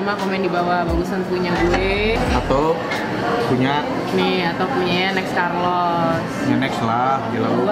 pertama komen di bawah bagusan punya gue Atau punya nih atau punyanya Next Carlos. ya next lah, gila lu.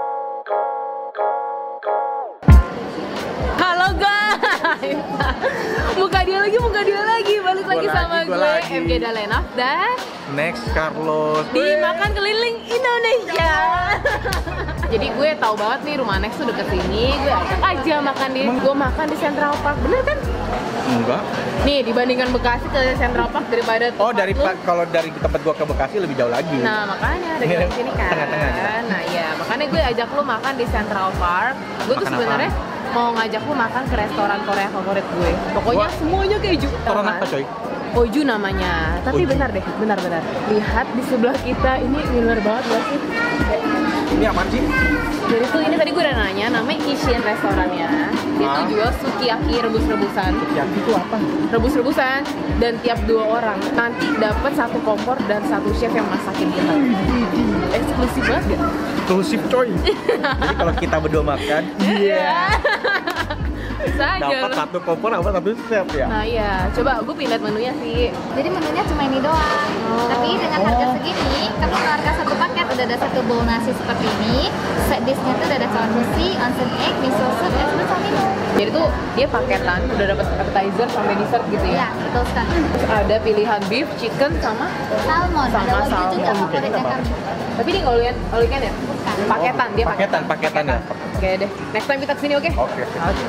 Halo guys, muka dia lagi, balik lagi sama gue MG Dalenaf dan Next Carlos di Makan Keliling Indonesia. Jadi gue tahu banget nih rumah Next tuh deket sini, gue ajak aja makan di, gue makan di Central Park, bener kan? Enggak. Nih dibandingkan Bekasi ke Central Park daripada Kalau dari tempat gua ke Bekasi lebih jauh lagi. Nah makanya ada di sini kan. Tengah-tengah. Nah ya makanya gue ajak lu makan di Central Park. Gue tuh sebenarnya mau ngajak lu makan ke restoran Korea favorit gue. Pokoknya semuanya keju. Restoran apa coy? Oju namanya. Tapi bentar deh, bentar. Lihat di sebelah kita ini ngiler banget gak sih? Ini apaan sih? Jadi tuh ini tadi gue udah nanya, namanya Kishin restorannya. Dia tuh jual sukiyaki rebus-rebusan. Sukiyaki itu apa? Rebus-rebusan dan tiap 2 orang nanti dapat 1 kompor dan 1 chef yang masakin kita. Eksklusif banget gak? Eksklusif coy. Jadi kalau kita berdua makan, Iya. Bisa aja. dapat 1 kompor, dapat 1 chef ya. Nah iya, coba gue pindah menunya sih. Jadi menunya cuma ini doang. Tapi dengan harga segini, kamu harga 1 paket udah ada 1 bowl nasi seperti ini. Set dishnya tuh udah ada chawanmushi, onsen egg, miso soup, espresso minum. Jadi tuh dia paketan, udah dapat appetizer sampai dessert gitu Iya, ya. betul sekali. Terus ada pilihan beef, chicken sama Salmon, Sama ada wagyu salmon. juga Oh, favoritnya apa? kami. tapi dia nggak all you can ya? Bukan. Paketan, dia Paketan ya. Oke deh, next time kita kesini oke? Oke.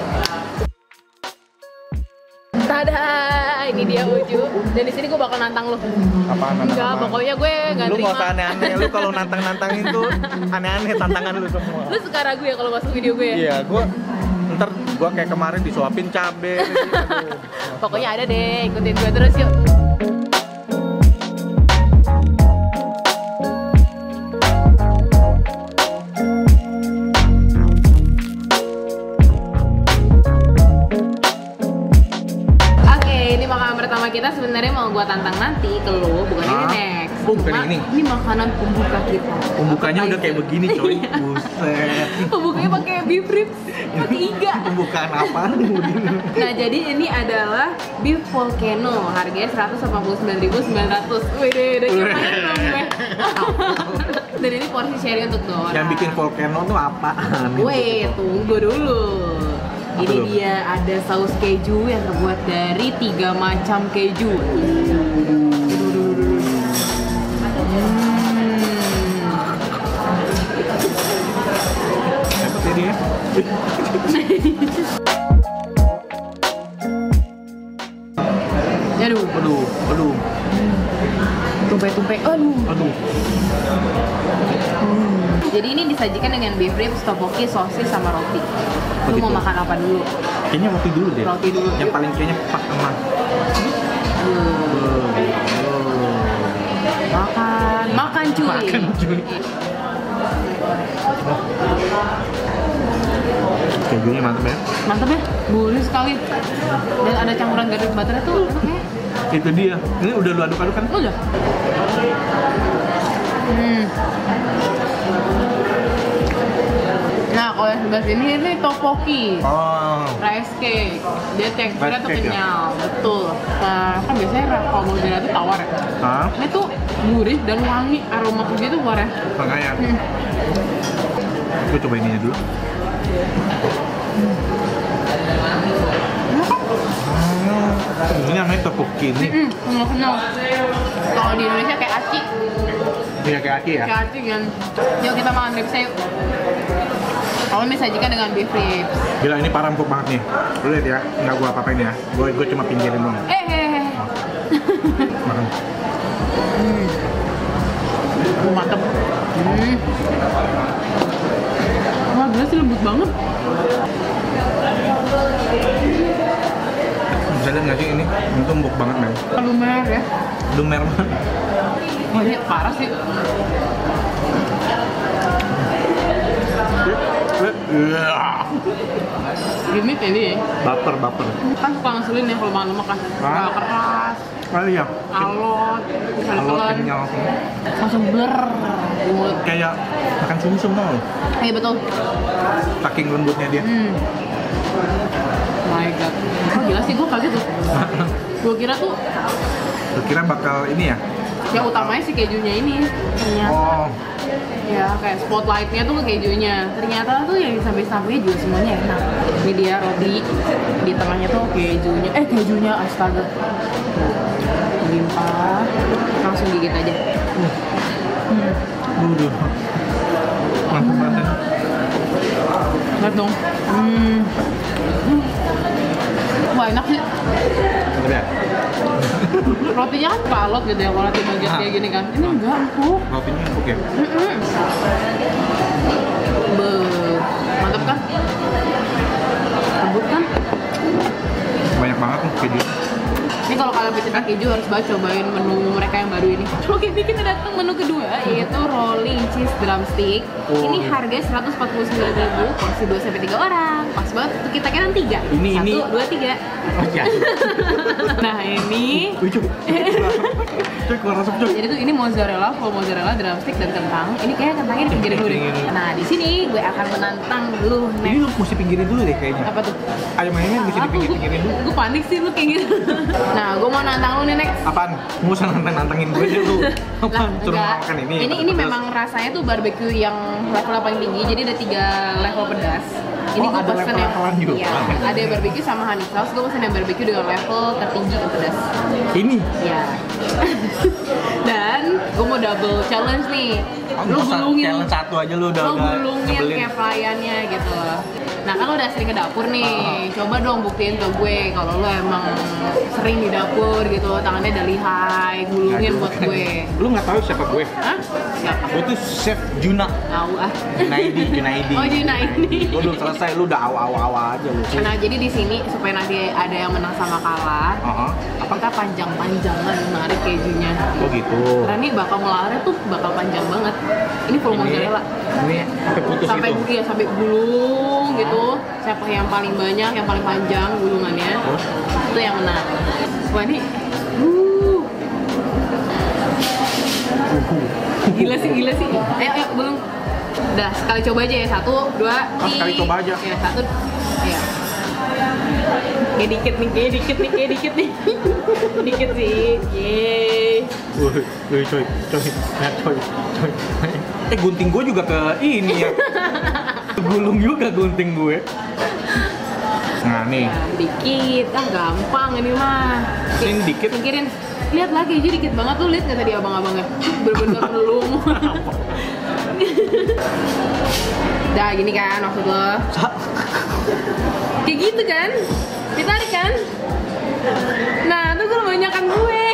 Tada, ini dia Uju. Dan di sini gue bakal nantang lu. Apaan? Enggak, pokoknya gue nggak Lu terima. nggak usah aneh-aneh. Lu kalau nantangin tuh aneh-aneh tantangan lu semua. Lu suka ragu ya kalau masuk video gue ya? Iya, ntar gua kayak kemarin disuapin cabe. Aduh. Pokoknya ada deh, ikutin gue terus yuk. Oke, ini makanan pertama kita sebenarnya mau gua tantang nanti ke lu, bukan ini next. Oh, bukan Cuma ini. Ini makanan pembuka kita. Pembukanya udah kayak Appetizer. begini coy. Iya. Buset. Pembukanya pakai beef ribs, pakai iga. Pembukaan apaan begini? Nah, jadi ini adalah beef volcano, harganya 189.900. Wih, udah nyobain dong gue. Dan ini porsi sharing untuk 2 orang. Yang bikin volcano tuh apaan? Wait, tunggu dulu. Apa Ini tuh? dia ada saus keju yang terbuat dari 3 macam keju. Jadi ya. Aduh. Tumpe-tumpe, aduh. Jadi ini disajikan dengan beef ribs, tteokbokki, sosis, sama roti. Lu mau Begitu. makan apa dulu? Kayaknya roti dulu deh. Roti dulu. Yang paling kayaknya pas sama. Makan cuy. Makan, cuy. Kejunya mantep ya. Mantap ya, gurih sekali. Dan ada campuran garlic butter tuh enak ya. Itu dia. Ini udah lu aduk-aduk kan? Udah. Nah, kalau yang sebelah sini ini tteokbokki. Oh. Rice cake, dia teksturnya Rice tuh cake ya? kenyal, betul. Nah, kan biasanya kalau mozzarella tuh tawar ya. Hah? Ini tuh gurih dan wangi, aroma keju tuh keluar ya. Makanya. Gue coba ininya dulu. Ini namanya tteokbokki ini. Kenal. Kalau di Indonesia kayak aci, Iya kayak aki ya. kayak aci kan. Yuk kita makan ribs yuk. Kalau disajikan dengan beef ribs. Gila ini parah empuk banget nih. Lu lihat ya, nggak gua apa-apain ya. Gue cuma pinggirin doang. Makan. Mantep. Wah, gila sih lembut banget. Bisa lihat nggak sih ini? Ini tuh empuk banget men. Lumer ya. Lumer banget. Wah, ini parah sih. Gini ini Baper. kan suka ngeselin ya kalau makan lemak kan. Hah? Keras, Oh iya. alot, Kalau telan, kenyal. langsung bler di mulut. Kayak makan sumsum tau. Iya betul. Saking lembutnya dia. My god. Oh, gila sih, gue kaget tuh. Gue kira tuh Kira bakal ini ya? yang utamanya si kejunya ini. Ternyata Oh, ya kayak spotlightnya tuh ke kejunya. Ternyata tuh yang samping-sampingnya juga semuanya enak. Ini dia roti, di tengahnya tuh kejunya. Kejunya astaga. Limpah. Langsung gigit aja. Duh. Mantap banget. Lihat dong. Wah, enak sih. Mantap ya? Rotinya kan kalot gitu ya, kalau roti baguette kayak gini kan. Ini enggak empuk. Rotinya empuk ya? Mantap kan? Lembut kan? Banyak banget nih keju. Ini kalau kalian pecinta keju harus banget cobain menu mereka yang baru ini. Oke, kita datang menu kedua yaitu rolling cheese drumstick. Oh. Ini harganya 149.000, porsi 2-3 orang. Pas banget untuk kita kan 3. Ini. 1, 2, 3. Oh iya. Nah, ini Wih, Cuk, keluar asap, Cuk. jadi tuh ini mozzarella, full mozzarella, drumstick dan kentang. Ini kayak kentangnya dipinggirin dulu deh. Nah, di sini gue akan menantang lu Ini lu mesti pinggirin dulu deh kayaknya. apa tuh? Ayam ini mesti dipinggirin dulu. Gue panik sih lu kayak gitu. Nah, gue mau nantang lu nih next. Apaan? Nggak usah nantangin gue deh lu. Apaan? Suruh enggak. makan ini. Ini memang rasanya tuh barbecue yang level paling tinggi. Jadi ada 3 level pedas. Ini gue ada pesen yang level-levelan juga? Iya, ada yang barbecue sama honey sauce. Gue pesen yang barbecue dengan level tertinggi yang pedas. Ini? Ya. Dan gue mau double challenge nih. Lu Nggak usah gulungin. challenge satu aja lu udah Lo gulungin nyebelin. kayak pelayannya gitu loh. Nah kan lo udah sering ke dapur nih, coba dong buktiin ke gue kalau lo emang sering di dapur gitu, tangannya udah lihai, gulungin buat gue. Lu nggak tahu siapa gue? Hah? Siapa? Gue tuh Chef Juna. Tahu ah. Junaidi. Oh Junaidi. Gue belum selesai, lu udah awa aja lu. Nah jadi di sini supaya nanti ada yang menang sama kalah, kita panjang-panjangan narik kejunya. Oh gitu. Karena ini bakal melarnya tuh bakal panjang banget. Ini full mozzarella. Ini sampai putus Sampai itu. iya sampai gulung gitu. Siapa yang paling banyak, yang paling panjang gulungannya, itu yang menang. Wah ini, gila sih. Ayo gulung. Udah sekali coba aja ya, 1, 2, 3. Sekali coba aja. Ya 1, ya. Kayak dikit nih. Dikit sih, yeay. Wih, coy. Gunting gue juga ke ini ya. Gulung juga gunting gue. Nah nih. Nah, dikit, gampang ini mah. Ini dikit. Singkirin. Lihat lagi keju dikit banget tuh, lihat nggak tadi abang-abangnya? Bener-bener melum. Dah gini kan maksud lo? Kayak gitu kan? Ditarik kan? Nah, tuh gue kebanyakan gue.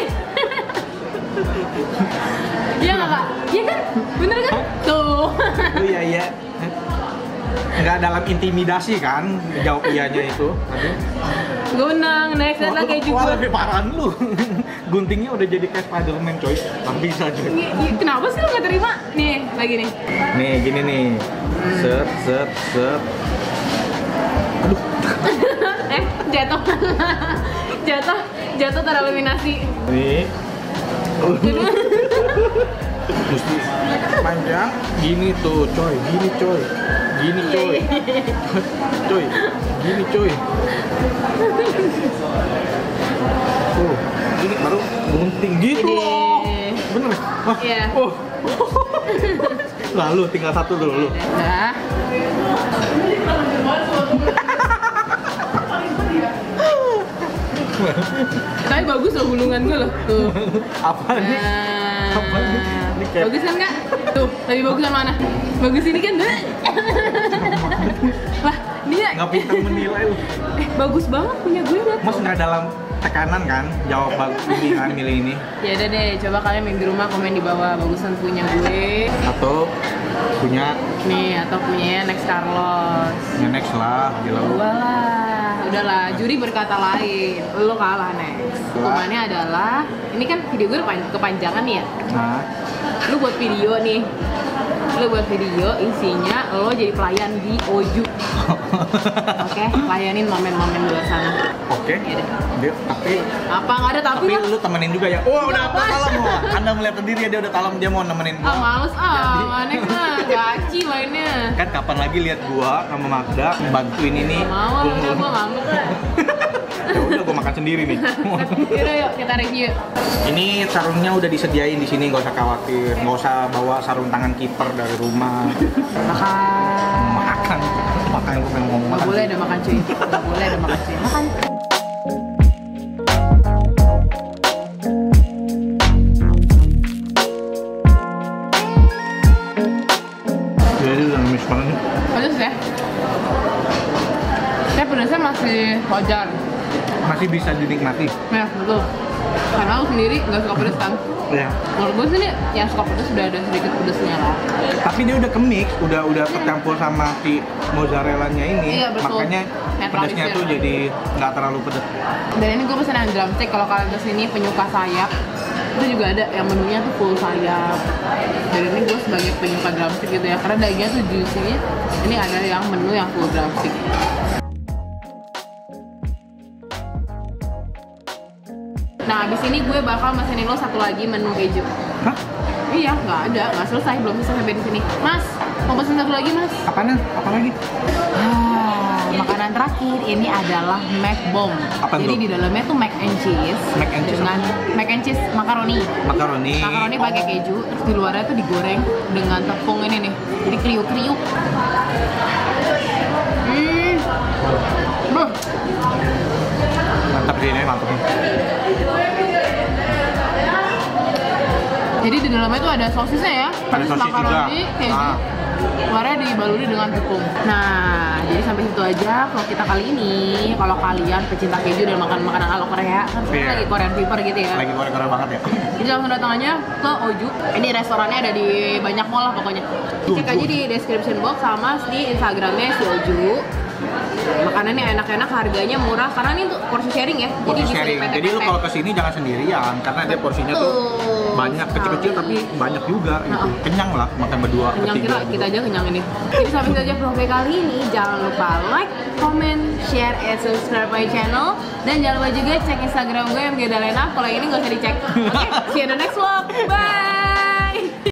Iya nggak kak? Iya kan? Bener kan? Tuh. Oh iya. Nggak dalam intimidasi kan jawab iyanya itu. Gue menang, next lihat lagi keju Wah, gue. lebih parah lu. Guntingnya udah jadi kayak Spiderman coy. Tapi bisa coy. Kenapa sih lo nggak terima? Nih, lagi nih. Nih gini nih. Set. Aduh. Jatuh tereliminasi. Nih. Mesti panjang gini tuh coy. Gini coy. Gini coy. Tuh, gini baru gunting gitu loh. Bener ya? Wah. Iya. Oh. Lalu tinggal 1 dulu. Dah. Tapi bagus loh gulungan gue loh. Tuh. Apa nih? Apa nih? Ini kayak Bagus kan kak? Tuh, lebih bagus yang mana? Bagus ini kan? Wah, dia nggak pintar menilai lu. bagus banget punya gue liat. Mas nggak dalam tekanan kan jawab ini kan milih ini Ya udah deh, coba kalian yang di rumah komen di bawah bagusan punya gue atau punya nih atau punyanya Next Carlos. next lah gila lu. Gua lah, udahlah, juri berkata lain, lo kalah Next. Hukumannya adalah, ini kan video gue kepanjangan nih ya. Nah, Lu buat video nih, lu buat video isinya lo jadi pelayan di Oju. Oke, layanin momen-momen luar sana. oke. Iya deh. Dia tapi Apa nggak ada tapi lu temenin juga ya. Oh, udah Apa? talam mau. Anda melihat sendiri ya dia udah talam dia mau nemenin gua. males Next mah, gaci mainnya. Kan kapan lagi lihat gua sama Magda bantuin ini. Mau, udah gua ngambek lah. Ya udah gua makan sendiri nih. Yaudah yuk kita review. Ini sarungnya udah disediain di sini, nggak usah khawatir, nggak usah bawa sarung tangan kiper dari rumah. Makan. Makan gue pengen ngomong Gak makan. boleh ada makan cuy. Gak boleh ada makan cuy. Makan. Jadi udah ngemis banget nih. Pedas ya? Saya pedasnya masih wajar. Masih bisa dinikmati. Ya betul. Karena lu sendiri nggak suka pedas kan? Ya. Menurut gue sih nih, yang suka pedas udah ada sedikit pedasnya lah. Tapi dia udah kemix, udah tercampur sama si mozzarellanya ini. Iya, betul. Makanya pedasnya Netralisir. tuh jadi nggak terlalu pedas. Dan ini gue pesen yang drumstick. Kalau kalian kesini penyuka sayap, itu juga ada yang menunya tuh full sayap. Dan ini gue sebagai penyuka drumstick gitu ya, karena dagingnya tuh juicy. Ini ada yang menu yang full drumstick. Nah, abis ini gue bakal mesenin lo satu lagi menu keju. Hah? Iya, nggak selesai, belum selesai sampai di sini. Mas, mau pesen satu lagi mas? Apanya? Apa lagi? Makanan terakhir ini adalah mac bomb. Apa Jadi tuh? di dalamnya tuh mac and cheese. Mac and cheese dengan mac and cheese makaroni. Makaroni. Makaroni pakai keju, terus di luarnya tuh digoreng dengan tepung ini nih. Jadi kriuk-kriuk. Beuh. Mantap sih ini, mantap. Jadi di dalamnya tuh ada sosisnya ya. Ada sosis makaroni, juga. keju. Ah. Luarnya dibaluri dengan tepung. Nah, jadi sampai situ aja vlog kita kali ini. Kalau kalian pecinta keju dan makan makanan ala Korea, kan sekarang Iya. lagi Korean fever gitu ya. Lagi goreng-goreng banget ya. Jadi langsung datang aja ke Oju. Ini restorannya ada di banyak mall lah pokoknya. Cek aja di description box sama di Instagramnya si Oju. Makanannya enak-enak, harganya murah karena ini untuk porsi sharing ya. Porsi bisa sharing. dipepet-pepet. Jadi lu kalau kesini jangan sendirian karena dia porsinya tuh Betul banyak kecil-kecil tapi sekali. banyak juga gitu. Nah. Kenyang lah makan berdua. Kenyang bertiga kita gitu. aja kenyang ini. Jadi sampai saja vlog kali ini. Jangan lupa like, comment, share, and subscribe my channel. Dan jangan lupa juga cek Instagram gue yang Dalena. Kalau ini nggak usah dicek. Oke, see you in the next vlog. Bye.